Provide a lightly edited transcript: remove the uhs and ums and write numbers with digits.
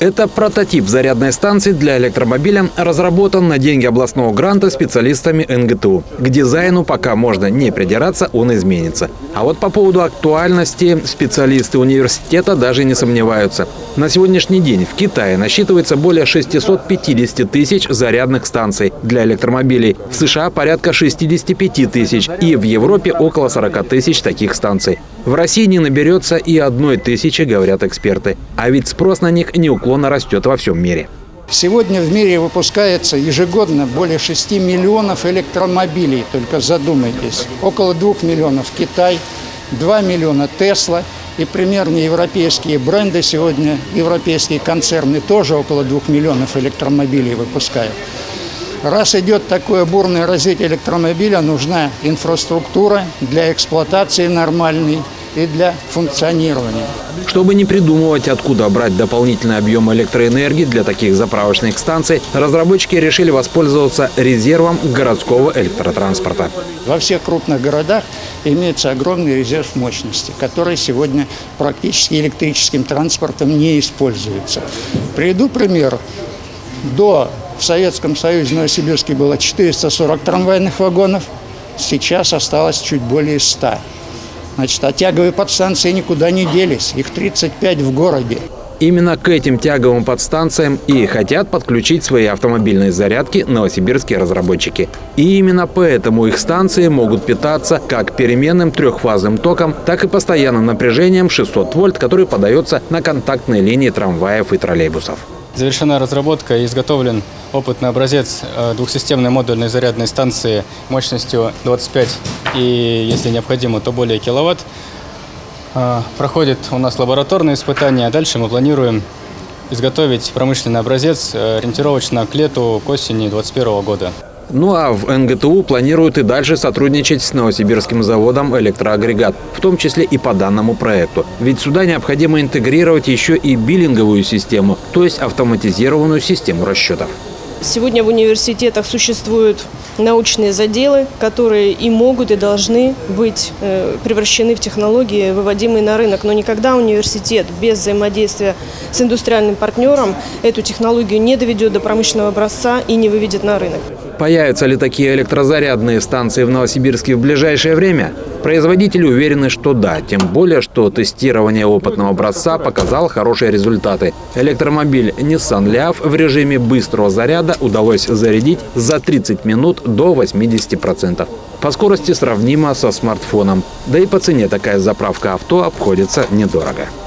Это прототип зарядной станции для электромобиля, разработан на деньги областного гранта специалистами НГТУ. К дизайну пока можно не придираться, он изменится. А вот по поводу актуальности специалисты университета даже не сомневаются. На сегодняшний день в Китае насчитывается более 650 тысяч зарядных станций для электромобилей, в США порядка 65 тысяч и в Европе около 40 тысяч таких станций. В России не наберется и 1 тысячи, говорят эксперты. А ведь спрос на них неуклонно растет во всем мире. Сегодня в мире выпускается ежегодно более 6 миллионов электромобилей. Только задумайтесь. Около 2 миллионов Китай, 2 миллиона Тесла. И примерно европейские бренды сегодня, европейские концерны тоже около 2 миллионов электромобилей выпускают. Раз идет такое бурное развитие электромобиля, нужна инфраструктура для эксплуатации нормальной и для функционирования. Чтобы не придумывать, откуда брать дополнительный объем электроэнергии для таких заправочных станций, разработчики решили воспользоваться резервом городского электротранспорта. Во всех крупных городах имеется огромный резерв мощности, который сегодня практически электрическим транспортом не используется. Приведу пример. В Советском Союзе в Новосибирске было 440 трамвайных вагонов, сейчас осталось чуть более 100. Значит, а тяговые подстанции никуда не делись, их 35 в городе. Именно к этим тяговым подстанциям и хотят подключить свои автомобильные зарядки новосибирские разработчики. И именно поэтому их станции могут питаться как переменным трехфазным током, так и постоянным напряжением 600 вольт, который подается на контактные линии трамваев и троллейбусов. Завершена разработка и изготовлен опытный образец двухсистемной модульной зарядной станции мощностью 25 и, если необходимо, то более киловатт. Проходит у нас лабораторные испытания, а дальше мы планируем изготовить промышленный образец ориентировочно к лету, к осени 2021 года. Ну а в НГТУ планируют и дальше сотрудничать с новосибирским заводом «Электроагрегат», в том числе и по данному проекту. Ведь сюда необходимо интегрировать еще и биллинговую систему, то есть автоматизированную систему расчетов. Сегодня в университетах существуют научные заделы, которые и могут, и должны быть превращены в технологии, выводимые на рынок. Но никогда университет без взаимодействия с индустриальным партнером эту технологию не доведет до промышленного образца и не выведет на рынок. Появятся ли такие электрозарядные станции в Новосибирске в ближайшее время? Производители уверены, что да, тем более, что тестирование опытного образца показало хорошие результаты. Электромобиль Nissan Leaf в режиме быстрого заряда удалось зарядить за 30 минут до 80%. По скорости сравнимо со смартфоном. Да и по цене такая заправка авто обходится недорого.